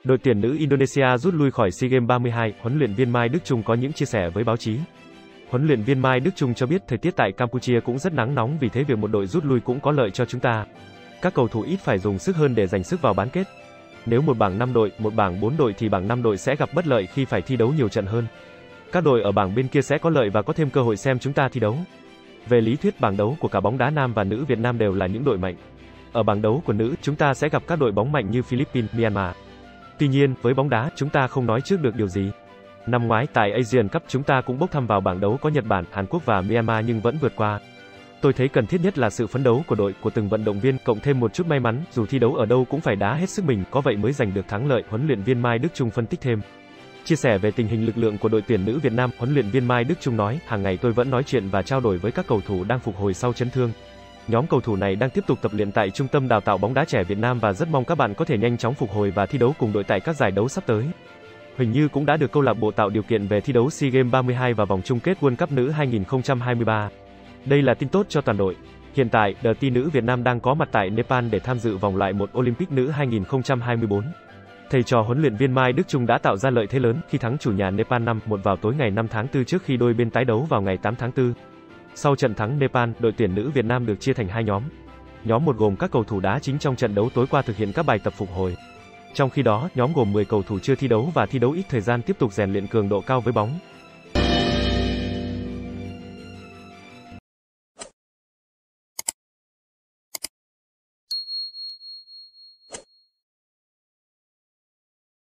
Đội tuyển nữ Indonesia rút lui khỏi SEA Games 32, huấn luyện viên Mai Đức Chung có những chia sẻ với báo chí. Huấn luyện viên Mai Đức Chung cho biết thời tiết tại Campuchia cũng rất nắng nóng, vì thế việc một đội rút lui cũng có lợi cho chúng ta. Các cầu thủ ít phải dùng sức hơn để giành sức vào bán kết. Nếu một bảng 5 đội, một bảng 4 đội thì bảng 5 đội sẽ gặp bất lợi khi phải thi đấu nhiều trận hơn. Các đội ở bảng bên kia sẽ có lợi và có thêm cơ hội xem chúng ta thi đấu. Về lý thuyết, bảng đấu của cả bóng đá nam và nữ Việt Nam đều là những đội mạnh. Ở bảng đấu của nữ, chúng ta sẽ gặp các đội bóng mạnh như Philippines, Myanmar. Tuy nhiên, với bóng đá, chúng ta không nói trước được điều gì. Năm ngoái tại Asian Cup, chúng ta cũng bốc thăm vào bảng đấu có Nhật Bản, Hàn Quốc và Myanmar nhưng vẫn vượt qua. Tôi thấy cần thiết nhất là sự phấn đấu của đội, của từng vận động viên, cộng thêm một chút may mắn, dù thi đấu ở đâu cũng phải đá hết sức mình, có vậy mới giành được thắng lợi, huấn luyện viên Mai Đức Chung phân tích thêm. Chia sẻ về tình hình lực lượng của đội tuyển nữ Việt Nam, huấn luyện viên Mai Đức Chung nói, hàng ngày tôi vẫn nói chuyện và trao đổi với các cầu thủ đang phục hồi sau chấn thương. Nhóm cầu thủ này đang tiếp tục tập luyện tại Trung tâm Đào tạo bóng đá trẻ Việt Nam và rất mong các bạn có thể nhanh chóng phục hồi và thi đấu cùng đội tại các giải đấu sắp tới. Huỳnh Như cũng đã được câu lạc bộ tạo điều kiện về thi đấu SEA Games 32 và vòng chung kết World Cup nữ 2023. Đây là tin tốt cho toàn đội. Hiện tại, The T nữ Việt Nam đang có mặt tại Nepal để tham dự vòng loại 1 Olympic nữ 2024. Thầy trò huấn luyện viên Mai Đức Chung đã tạo ra lợi thế lớn khi thắng chủ nhà Nepal 5-1 vào tối ngày 5 tháng 4 trước khi đôi bên tái đấu vào ngày 8 tháng 4. Sau trận thắng Nepal, đội tuyển nữ Việt Nam được chia thành hai nhóm. Nhóm 1 gồm các cầu thủ đá chính trong trận đấu tối qua thực hiện các bài tập phục hồi. Trong khi đó, nhóm gồm 10 cầu thủ chưa thi đấu và thi đấu ít thời gian tiếp tục rèn luyện cường độ cao với bóng.